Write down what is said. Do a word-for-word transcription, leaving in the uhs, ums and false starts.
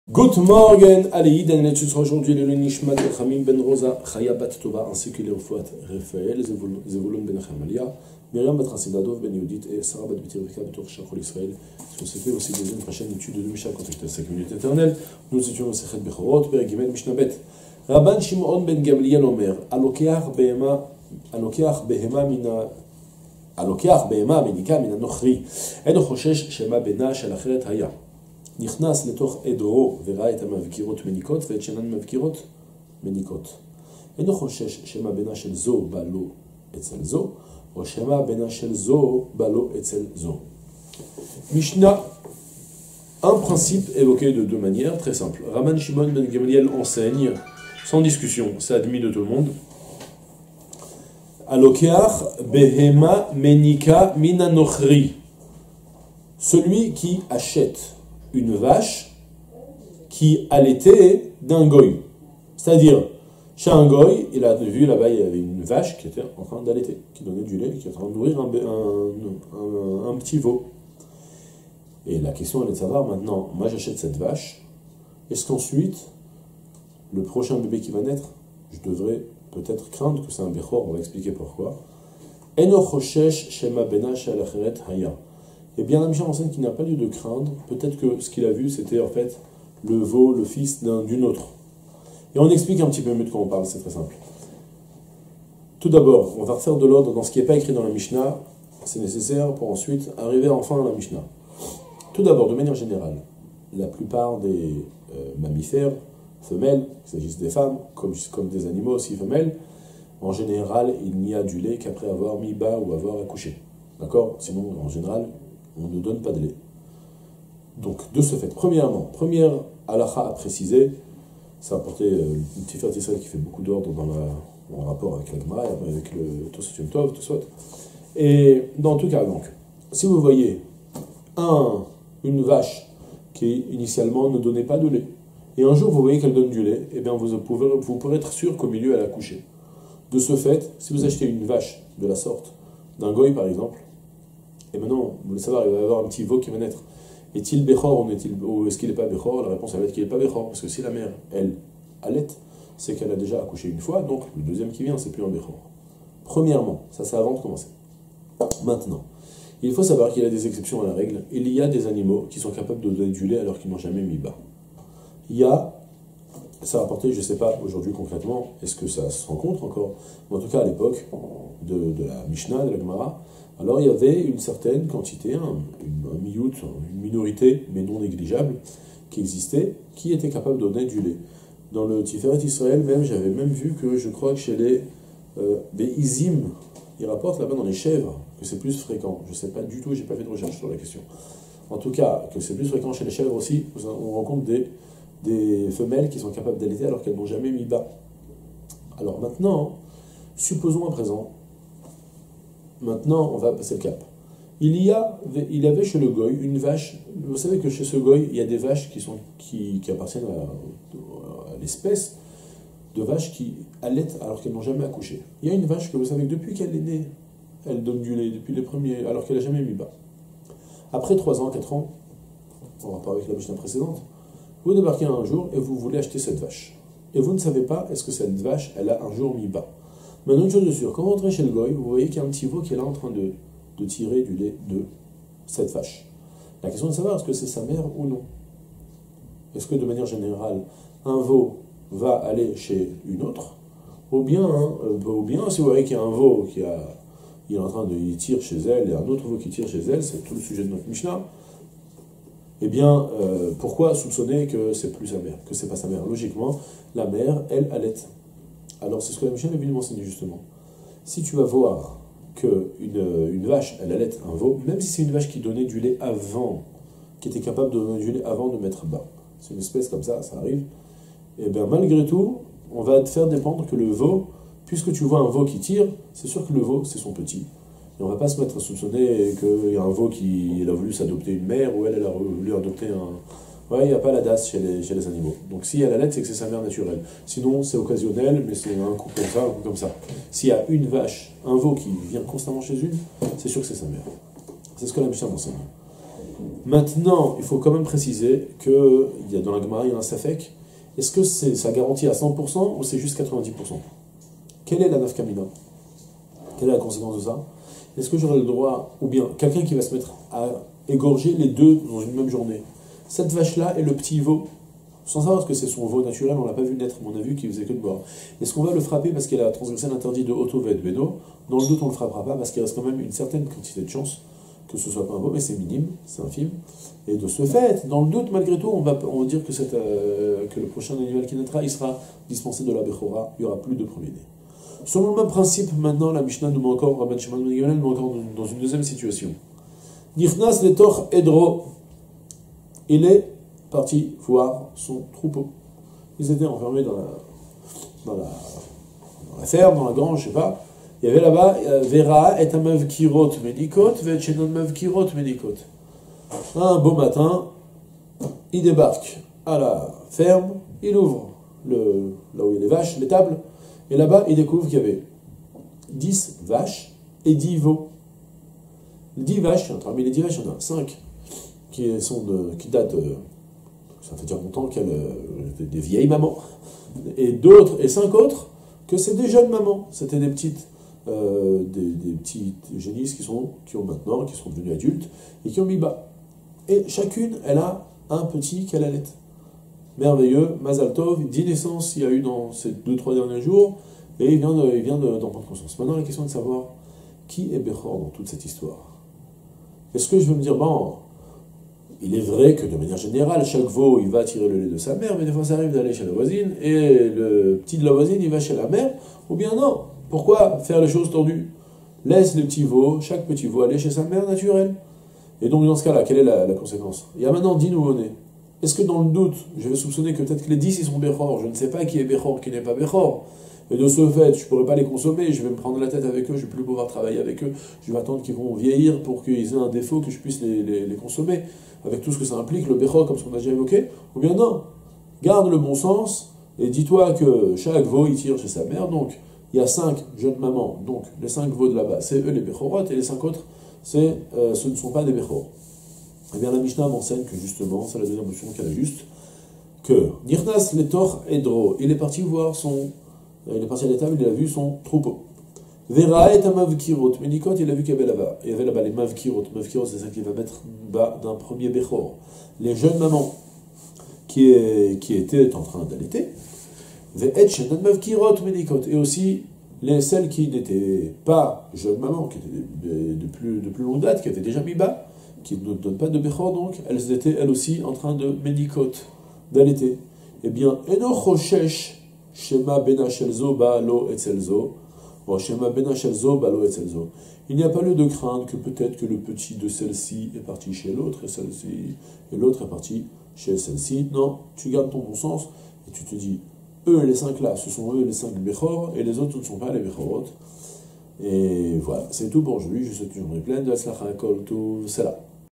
Good morning, Aleïd, on étudie aujourd'hui le Nishmat Khamim ben Rosa, Chaya bat Tova, ainsi que les Refouat Raphaël, Zevulun ben Chamalia, Myriam bat Rassidadov ben Yudit et Sarah bat Bitirvika Betour Shachol Israël. On s'est fait aussi des une prochaine étude de Mishnah contexte de cinq minutes éternelles. Nous étudions le Sechet Bechorot, Père Gimel Mishnah Bet. Rabban Shimon ben Gamliel Omer, Alokeach Behema, Alokeach Behema mina, Alokeach Behema Menika mina Nochri, Eno Choshesh Shema Bena Shel Acheret Haya. נכנס לתוך עדרו וראה את המבקירות מניקות ואת שאינן מבקירות מניקות. אינו חושש שמא בנה של זו בא לו אצל זו, או שמא בנה של זו בא לו אצל זו. Mishnah, un principe évoqué de deux manières très simples. Rabban Shimon ben Gamliel enseigne, sans discussion, c'est admis de tout le monde. Alokeach behema menika mina nochri. Celui qui achète une vache qui allaitait d'un goy. C'est-à-dire, chez un goy, il a vu là-bas, il y avait une vache qui était en train d'allaiter, qui donnait du lait, qui était en train de nourrir un, un, un, un petit veau. Et la question, elle est de savoir maintenant, moi j'achète cette vache, est-ce qu'ensuite, le prochain bébé qui va naître, je devrais peut-être craindre que c'est un bechor, on va expliquer pourquoi. Eno choshesh shema bena shel acheret haya. Eh bien, la Mishnah enseigne qu'il n'a pas lieu de craindre. Peut-être que ce qu'il a vu, c'était en fait le veau, le fils d'un d'une autre. Et on explique un petit peu mieux de quoi on parle, c'est très simple. Tout d'abord, on va refaire de l'ordre dans ce qui n'est pas écrit dans la Mishnah. C'est nécessaire pour ensuite arriver enfin à la Mishnah. Tout d'abord, de manière générale, la plupart des euh, mammifères, femelles, qu'il s'agisse des femmes, comme, comme des animaux aussi femelles, en général, il n'y a du lait qu'après avoir mis bas ou avoir accouché. D'accord? Sinon, en général, on ne donne pas de lait. Donc, de ce fait, premièrement, première halakha à préciser, ça a apporté euh, une Tiferet Israël qui fait beaucoup d'ordre dans la, en rapport avec la Gemara, avec le Tosot Yom Tov, Tosot. Et dans tout cas, donc, si vous voyez un, une vache qui initialement ne donnait pas de lait, et un jour vous voyez qu'elle donne du lait, eh bien vous pouvez, vous pourrez être sûr qu'au milieu elle a accouché. De ce fait, si vous achetez une vache de la sorte, d'un goy par exemple, et maintenant, vous voulez savoir, il va y avoir un petit veau qui va naître. Est-il Bechor ou est-ce qu'il n'est pas Bechor? La réponse, elle va être qu'il n'est pas Bechor. Parce que si la mère, elle, allait, c'est qu'elle a déjà accouché une fois, donc le deuxième qui vient, c'est plus un Bechor. Premièrement, ça c'est avant de commencer. Maintenant, il faut savoir qu'il y a des exceptions à la règle. Il y a des animaux qui sont capables de donner du lait alors qu'ils n'ont jamais mis bas. Il y a, ça a apporté, je ne sais pas aujourd'hui concrètement, est-ce que ça se rencontre encore? Mais en tout cas, à l'époque de, de la Mishnah, de la Gemara, alors il y avait une certaine quantité, un, une, un miout, une minorité, mais non négligeable, qui existait, qui était capable de donner du lait. Dans le Tiferet Israël même, j'avais même vu que je crois que chez les euh, Be'izim, ils rapportent là-bas dans les chèvres que c'est plus fréquent. Je ne sais pas du tout, j'ai pas fait de recherche sur la question. En tout cas, que c'est plus fréquent chez les chèvres aussi, on rencontre des, des femelles qui sont capables d'allaiter alors qu'elles n'ont jamais mis bas. Alors maintenant, supposons à présent, maintenant, on va passer le cap. Il y a, il y avait chez le goy une vache. Vous savez que chez ce goy, il y a des vaches qui, sont, qui, qui appartiennent à, à l'espèce de vaches qui allaitent alors qu'elles n'ont jamais accouché. Il y a une vache que vous savez que depuis qu'elle est née, elle donne du lait depuis les premiers, alors qu'elle n'a jamais mis bas. Après trois ans, quatre ans, en rapport avec la Mishnah précédente, vous débarquez un jour et vous voulez acheter cette vache. Et vous ne savez pas est-ce que cette vache, elle a un jour mis bas. Maintenant, une chose de sûre, quand vous entrez chez le goy, vous voyez qu'il y a un petit veau qui est là en train de, de tirer du lait de cette vache. La question est de savoir est-ce que c'est sa mère ou non. Est-ce que de manière générale, un veau va aller chez une autre, ou bien, hein, ou bien si vous voyez qu'il y a un veau qui a, il est en train de il tire chez elle, et un autre veau qui tire chez elle, c'est tout le sujet de notre Mishnah, eh bien, euh, pourquoi soupçonner que c'est plus sa mère, que c'est pas sa mère? Logiquement, la mère, elle, allaite. Alors, c'est ce que la Mishnah est venue m'enseigner justement. Si tu vas voir qu'une une vache, elle allait un veau, même si c'est une vache qui donnait du lait avant, qui était capable de donner du lait avant de mettre bas, c'est une espèce comme ça, ça arrive, et bien malgré tout, on va te faire dépendre que le veau, puisque tu vois un veau qui tire, c'est sûr que le veau, c'est son petit. Et on ne va pas se mettre à soupçonner qu'il y a un veau qui il a voulu s'adopter une mère, ou elle, elle a voulu adopter un... Ouais, il n'y a pas la D A S chez les, chez les animaux. Donc si elle allait, c'est que c'est sa mère naturelle. Sinon, c'est occasionnel, mais c'est un coup comme ça, un coup comme ça. S'il y a une vache, un veau qui vient constamment chez une, c'est sûr que c'est sa mère. C'est ce que la Mishnah m'enseigne. Maintenant, il faut quand même préciser qu'il y a dans la Gemara, il y a un safek. Est-ce que c'est, ça garantit à cent pour cent ou c'est juste quatre-vingt-dix pour cent? Quelle est la nafkamina? Quelle est la conséquence de ça? Est-ce que j'aurai le droit, ou bien quelqu'un qui va se mettre à égorger les deux dans une même journée? Cette vache-là et le petit veau, sans savoir que c'est son veau naturel, on ne l'a pas vu naître, mais on a vu qu'il faisait que de boire. Est-ce qu'on va le frapper parce qu'il a transgressé l'interdit de Oto et Beno? Dans le doute, on ne le frappera pas parce qu'il reste quand même une certaine quantité de chance que ce soit pas un veau, mais c'est minime, c'est infime. Et de ce fait, dans le doute, malgré tout, on va, on va dire que, cette, euh, que le prochain animal qui naîtra, il sera dispensé de la Bechora, il n'y aura plus de premier-né. Selon le même principe, maintenant, la Mishnah nous met encore, Rabban Shimon ben Gamliel nous met encore dans une deuxième situation. Nichnas letor edro, il est parti voir son troupeau. Ils étaient enfermés dans la, dans la, dans la ferme, dans la grange, je sais pas. Il y avait là-bas, Vera et un meuf kirot medikot, ve chenon meuf kirot medikot. Un beau matin, il débarque à la ferme, il ouvre le, là où il y a les vaches, l'étable, et là-bas, il découvre qu'il y avait dix vaches et dix veaux. dix vaches, parmi les dix vaches, il y en a cinq qui, sont de, qui datent, de, ça fait dire longtemps qu'elles étaient des vieilles mamans, et d'autres, et cinq autres, que c'est des jeunes mamans. C'était des petites, euh, des, des petites génisses qui, sont, qui ont maintenant, qui sont devenues adultes, et qui ont mis bas. Et chacune, elle a un petit qu'elle allait. Merveilleux, Mazal Tov, dix naissances il y a eu dans ces deux, trois derniers jours, et il vient, de, il vient de, d'en prendre conscience. Maintenant, la question est de savoir qui est Bechor dans toute cette histoire. Est-ce que je veux me dire, bon, il est vrai que de manière générale, chaque veau, il va tirer le lait de sa mère, mais des fois ça arrive d'aller chez la voisine, et le petit de la voisine, il va chez la mère, ou bien non. Pourquoi faire les choses tordues? Laisse les petits veaux, chaque petit veau, aller chez sa mère naturelle. Et donc, dans ce cas-là, quelle est la, la conséquence? Il y a maintenant dix nouveau-nés. Est-ce que dans le doute, je vais soupçonner que peut-être que les dix, ils sont Bechor? Je ne sais pas qui est Bechor, qui n'est pas Bechor. Et de ce fait, je ne pourrai pas les consommer, je vais me prendre la tête avec eux, je ne vais plus pouvoir travailler avec eux, je vais attendre qu'ils vont vieillir pour qu'ils aient un défaut, que je puisse les, les, les consommer, avec tout ce que ça implique, le Bechor, comme ce qu'on a déjà évoqué. Ou bien non, garde le bon sens, et dis-toi que chaque veau, il tire chez sa mère, donc il y a cinq jeunes mamans, donc les cinq veaux de là-bas, c'est eux les Bechorot, et les cinq autres, c'est, euh, ce ne sont pas des Bechor. Eh bien, la Mishnah m'enseigne que justement, c'est la deuxième option qu'elle a juste, que Nirnas letor edro, il est parti voir son, il est parti à l'étable, il a vu son troupeau. Vera et mavkirot, medikot, il a vu qu'il y avait là-bas, il y avait là-bas les mavkirot, mavkirot c'est ça qu'il va mettre bas d'un premier Bechor. Les jeunes mamans qui, est, qui étaient en train d'allaiter, ve'et shenan mavkirot medikot, et aussi les, celles qui n'étaient pas jeunes mamans, qui étaient de, de, plus, de plus longue date, qui étaient déjà mis bas, qui ne donnent pas de Bechor, donc elles étaient elles aussi en train de medikot, d'allaiter. Eh bien, eno choshesh shema bena shelzo ba'alo etzelzo, ou shema bena shelzo ba'alo etzelzo. Il n'y a pas lieu de craindre que peut-être que le petit de celle-ci est parti chez l'autre, et celle-ci, et l'autre est parti chez celle-ci. Non, tu gardes ton bon sens, et tu te dis, eux, les cinq là, ce sont eux les cinq Bechor, et les autres ne sont pas les Bechorot. Et voilà, c'est tout pour aujourd'hui. Je vous souhaite une journée pleine de Hatzlacha Kol Tov, c'est là.